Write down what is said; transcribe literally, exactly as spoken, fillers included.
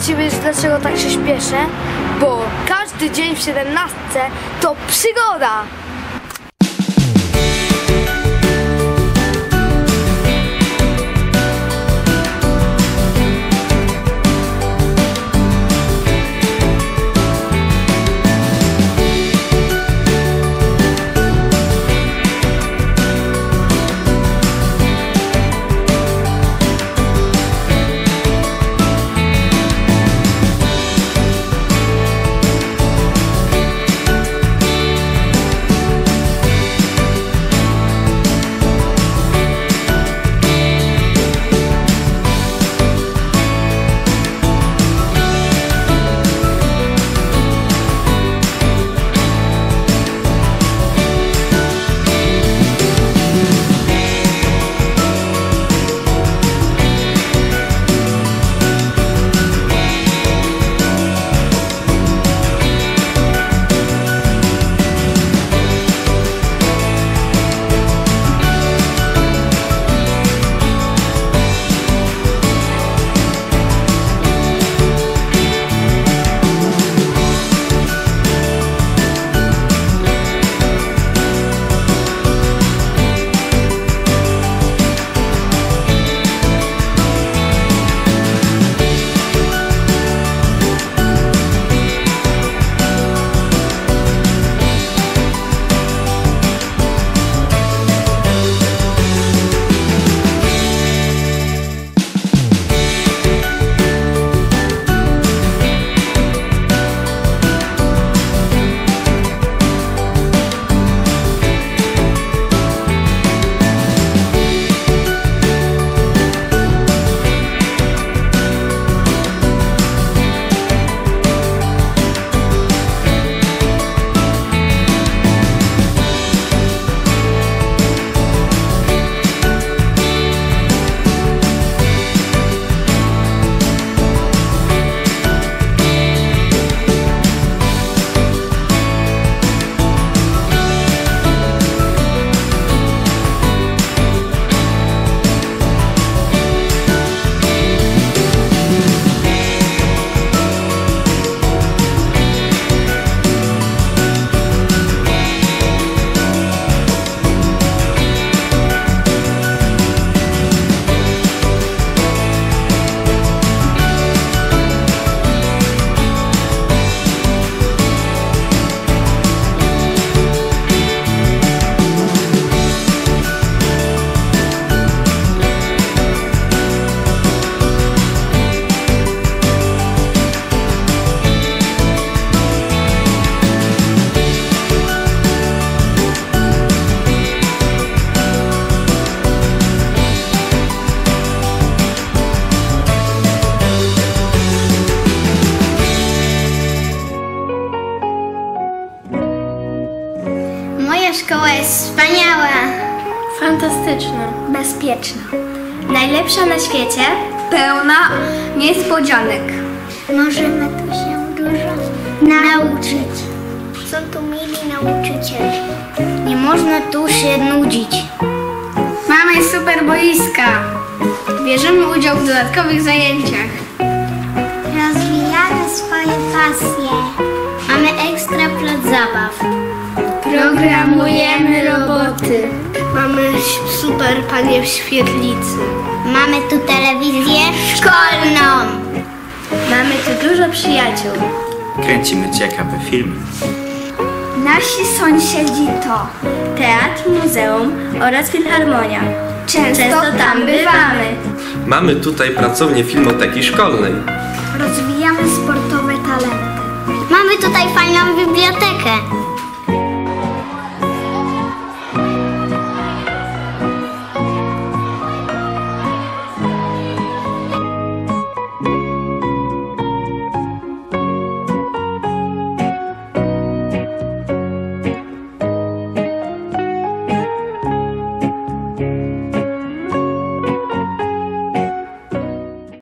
się wiesz, dlaczego tak się śpieszę? Bo każdy dzień w siedemnastce to przygoda! Moja szkoła jest wspaniała, fantastyczna, bezpieczna, najlepsza na świecie, pełna niespodzianek. Możemy tu się dużo nauczyć. Są tu mili nauczyciele. Nie można tu się nudzić. Mamy super boiska. Bierzemy udział w dodatkowych zajęciach. Rozwijamy swoje pasje. Mamy ekstra plac zabaw. Programujemy roboty. Mamy super panie w świetlicy. Mamy tu telewizję szkolną. Mamy tu dużo przyjaciół. Kręcimy ciekawe filmy. Nasi sąsiedzi to teatr, muzeum oraz filharmonia. Często, Często tam bywamy. Mamy tutaj pracownię filmoteki szkolnej. Rozwijamy sportowe talenty. Mamy tutaj fajną bibliotekę.